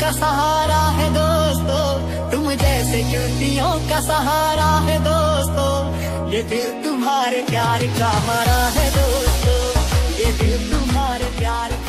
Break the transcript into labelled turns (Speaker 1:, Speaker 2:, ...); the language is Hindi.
Speaker 1: का सहारा है दोस्तों, तुम जैसे युवतियों का सहारा है दोस्तों। ये दिल तुम्हारे प्यार का मरा है दोस्तों, ये दिल तुम्हारे प्यार